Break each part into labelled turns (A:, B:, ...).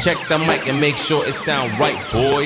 A: Check the mic and make sure it sound right, boys.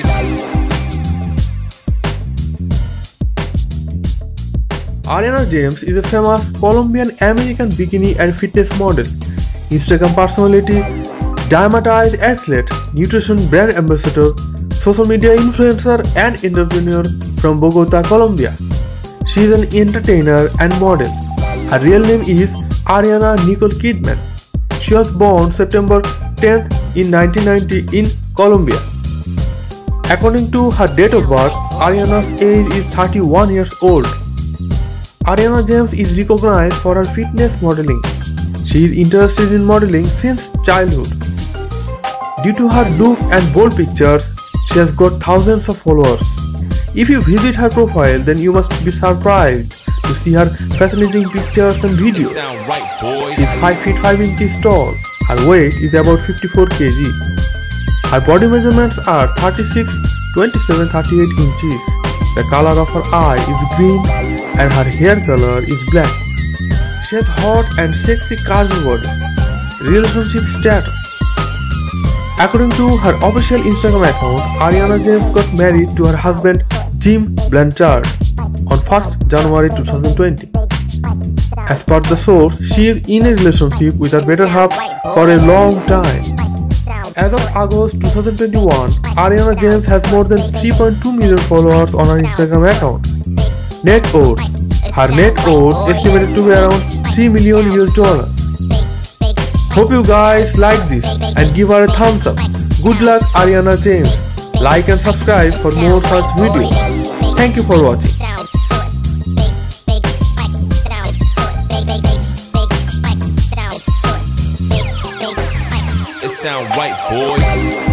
B: Ariana James is a famous Colombian-American bikini and fitness model, Instagram personality, dramatized athlete, nutrition brand ambassador, social media influencer and entrepreneur from Bogota, Colombia. She is an entertainer and model. Her real name is Ariana Nicole Kidman. She was born September 10th in 1990 in Colombia. According to her date of birth, Ariana's age is 31 years old. Ariana James is recognized for her fitness modeling. She is interested in modeling since childhood. Due to her look and bold pictures, she has got thousands of followers. If you visit her profile, then you must be surprised to see her fascinating pictures and videos. She is 5 feet 5 inches tall. Her weight is about 54 kg. Her body measurements are 36, 27, 38 inches. The color of her eye is green and her hair color is black. She has hot and sexy curvy body. Relationship status. According to her official Instagram account, Ariana James got married to her husband Jim Blanchard on 1st January 2020. As per the source, she is in a relationship with her better half for a long time. As of August 2021, Ariana James has more than 3.2 million followers on her Instagram account. Net worth. Her net worth estimated to be around $3 million US. Hope you guys like this and give her a thumbs up. Good luck Ariana James. Like and subscribe for more such videos. Thank you for watching.
A: It sound right, boys.